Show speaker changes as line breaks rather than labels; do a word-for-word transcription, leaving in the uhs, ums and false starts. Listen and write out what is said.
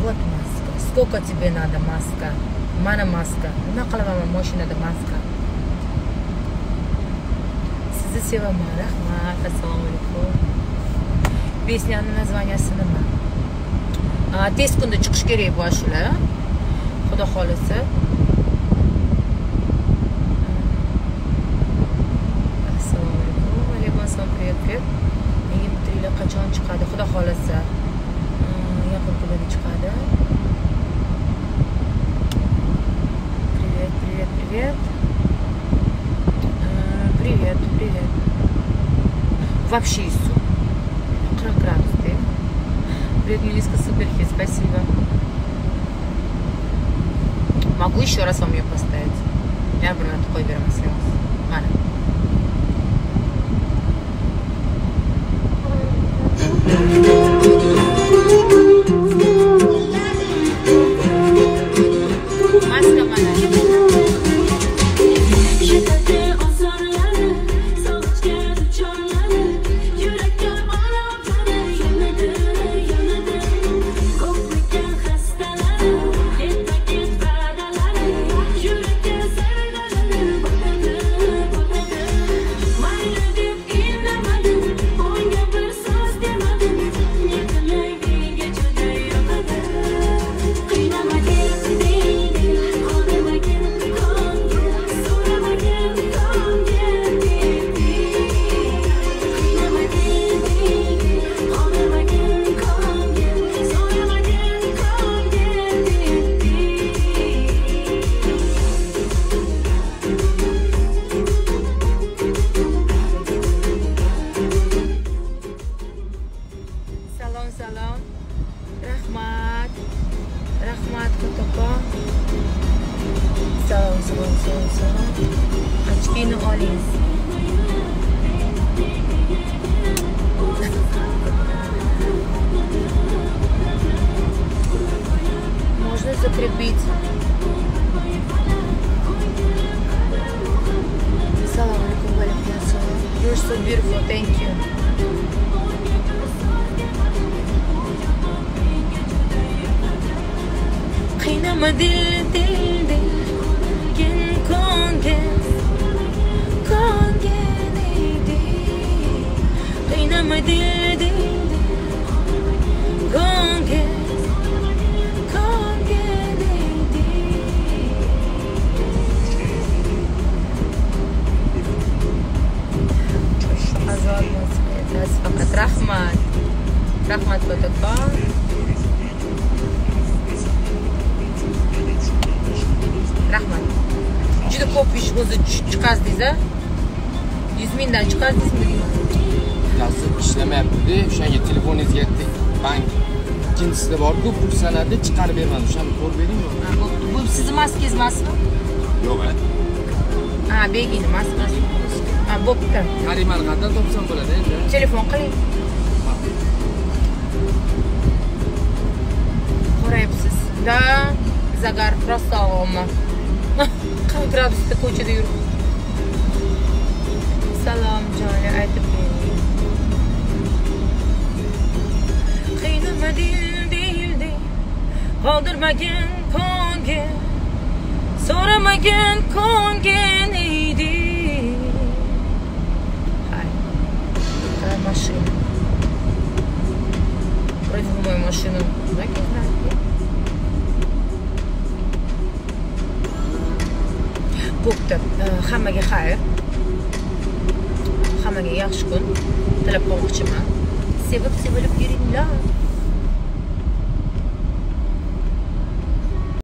Вот маска. Сколько тебе надо маска? Mana maska. Nima qilaman mashinada maska? Sizni sevaman. Rahmat. Assalomu alaykum. Pesnyaning nazvaniyasi nima? Tez kunda chiqish kerak bu shular. Xudo xolisa. Assalomu alaykum. Alaykum assalom. Привет, привет. Menga bitirlar qachon chiqadi? Xudo xolisa. Yaqin kunlarda chiqadi. Привет, привет. Привет, привет. Вообще иссу. қырық градус, да? Привет, Муниска, суперхит, спасибо. Могу еще раз вам ее поставить? Я бы на такой берем слез. Ладно. Маска мана. Можно закрепить. Салам алейкум, валейкум ассалам. You're so beautiful, thank you. Qiyinama dil dil dil Gen kongen Kongen idi Qiyinama dil dil dil Kongen Kongen idi Azal nasib faqat rahmat Rahmat Kotakon Rahmat. Juda ko'p ish o'zi chiqazdingiz-a? yuz mingdan chiqazdingizmi?
Gazib ishlamayapti-da, o'shanga telefoningizga bank ikkinchisida bor-ku, pul sanadi, chiqarib bermadi. O'shani ko'rib beringmi?
Ha, bo'pti. Bu sizning maskangiz emasmi?
Yo'q-a.
Ha, begini maskasi. Ha, bo'pti.
Karimani qanday topsam bo'ladi endi?
Telefon qiling. Qarayapsiz. Da, zagar просто olma. qirq gradusda ko'chada yurib. Salom joni aytib bering. Qiynama dil dil dil qoldirmagin ko'ngil so'ramagin ko'ngil edi. Hay. Какая машина? Вроде бы мою машину. Да, не знаю. Bo'pti. Hammaga xayr. Hammaga yaxshi kun tilab qo'ymoqchiman. Sevib sevilib yuringlar.